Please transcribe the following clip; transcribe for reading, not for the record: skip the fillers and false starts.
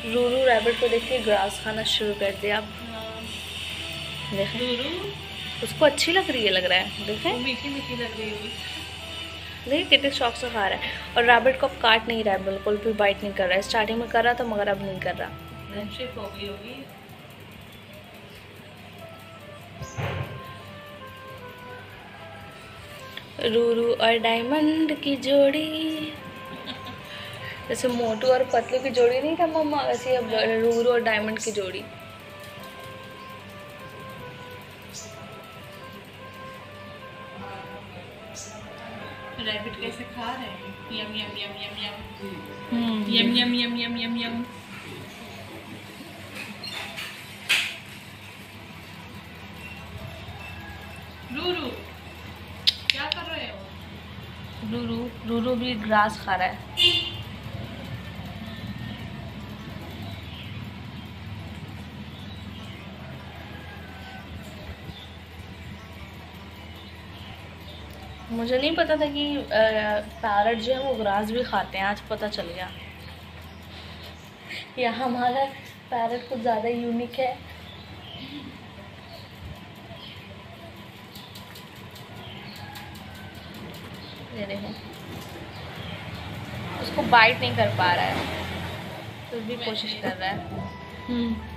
Ruru rabbit को देख के ग्रास खाना शुरू कर दिया। अब देखें, उसको अच्छी लग रही है, लग रहा है, देखें मीठी मीठी लग रही है। देखिए कितने शौक से खा रहा है। और रैबिट को अब काट नहीं रहा है, बिल्कुल भी बाइट नहीं कर रहा है। स्टार्टिंग में कर रहा था मगर अब नहीं कर रहा। फ्रेंडशिप हो गई होगी। रूरू और डायमंड की जोड़ी, जैसे मोटू और पतलू की जोड़ी नहीं था मम्मा, वैसे अब रूरू और डायमंड की जोड़ी। रैबिट कैसे खा रहे हैं? यम यम यम यम यम यम यम यम यम यम यम। रूरू क्या कर रहे हो? रूरू भी ग्रास खा रहा है। मुझे नहीं पता था कि पैरट जो है वो ग्रास भी खाते हैं, आज पता चल गया। या हमारा पैरट कुछ ज़्यादा यूनिक है। ये देखो, उसको बाइट नहीं कर पा रहा है, फिर भी कोशिश कर रहा है।